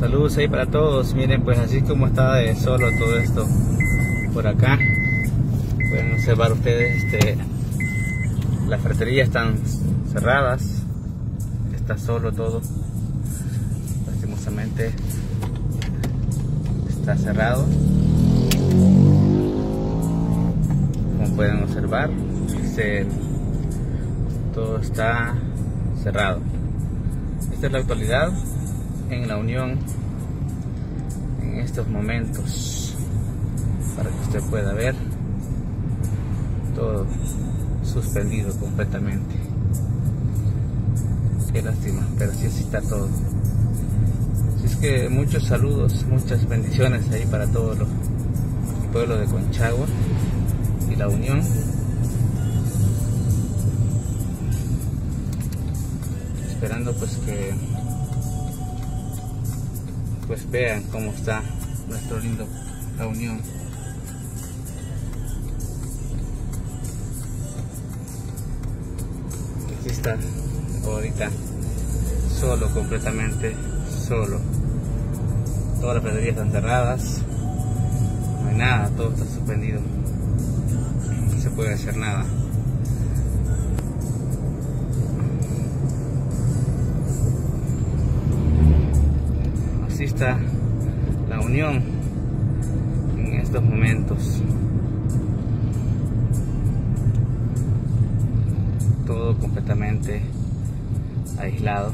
Saludos ahí para todos. Miren, pues así como está de solo todo esto por acá, pueden observar ustedes, las ferreterías están cerradas, está solo todo, lastimosamente está cerrado, como pueden observar, todo está cerrado. Esta es la actualidad en La Unión en estos momentos, para que usted pueda ver todo suspendido completamente. Qué lástima, pero sí está todo. Así es que muchos saludos, muchas bendiciones ahí para todo el pueblo de Conchagua y La Unión. Esperando pues que vean cómo está nuestro lindo La Unión. Así está ahorita, solo, completamente solo. Todas las ferreterías están cerradas, no hay nada, todo está suspendido, no se puede hacer nada. Así está La Unión en estos momentos. Todo completamente aislado.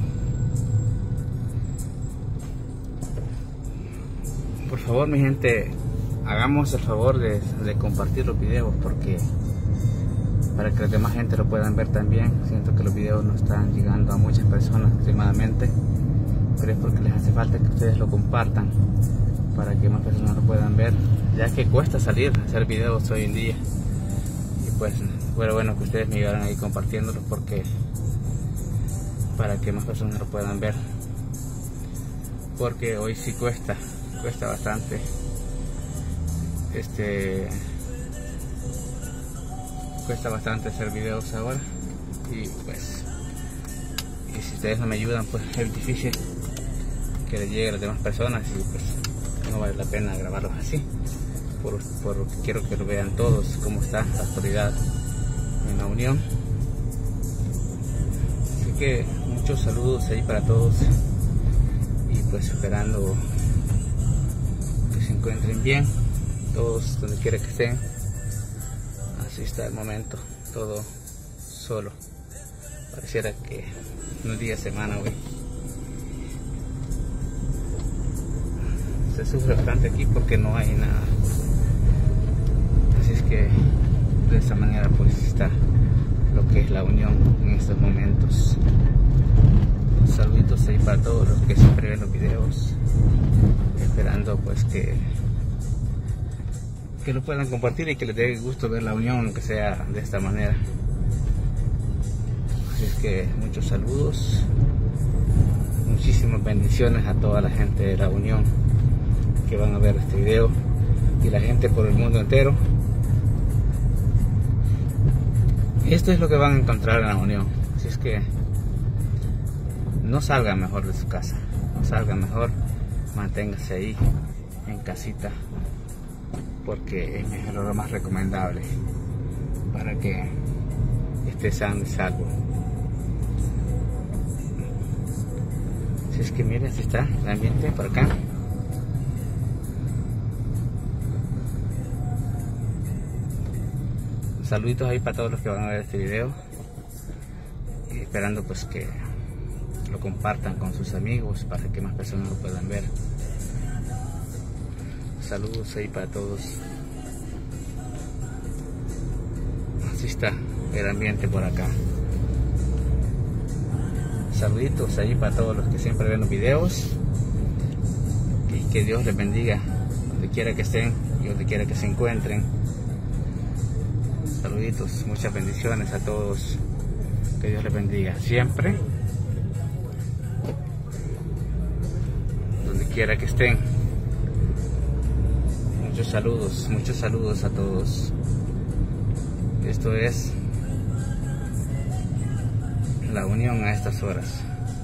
Por favor, mi gente, hagamos el favor de compartir los videos, porque para que la demás gente lo puedan ver también. Siento que los videos no están llegando a muchas personas últimamente, pero es porque les hace falta que ustedes lo compartan para que más personas lo puedan ver, ya que cuesta salir a hacer videos hoy en día. Y pues bueno que ustedes me ayudaran ahí compartiéndolos, porque para que más personas lo puedan ver, porque hoy sí cuesta bastante cuesta bastante hacer videos ahora, y si ustedes no me ayudan, pues es difícil que le llegue a las demás personas, y pues no vale la pena grabarlos así, porque quiero que lo vean todos cómo está la actualidad en La Unión. Así que muchos saludos ahí para todos, y pues esperando que se encuentren bien todos donde quiera que estén. Así está el momento, todo solo, pareciera que no es día, semana hoy. Se sufre bastante aquí porque no hay nada, así es que de esta manera pues está lo que es La Unión en estos momentos. Saluditos ahí para todos los que siempre ven los videos, esperando pues que lo puedan compartir y que les dé gusto ver La Unión, aunque sea de esta manera. Así es que muchos saludos, muchísimas bendiciones a toda la gente de La Unión que van a ver este video, y la gente por el mundo entero. Esto es lo que van a encontrar en La Unión. Así es que no salgan mejor de su casa, no salgan mejor, manténgase ahí en casita, porque es lo más recomendable para que esté sano y salvo. Así es que miren, así está el ambiente por acá. Saluditos ahí para todos los que van a ver este video, y esperando pues que lo compartan con sus amigos para que más personas lo puedan ver. Saludos ahí para todos. Así está el ambiente por acá. Saluditos ahí para todos los que siempre ven los videos, y que Dios les bendiga donde quiera que estén y donde quiera que se encuentren. Saluditos, muchas bendiciones a todos, que Dios les bendiga siempre, donde quiera que estén. Muchos saludos a todos. Esto es La Unión a estas horas.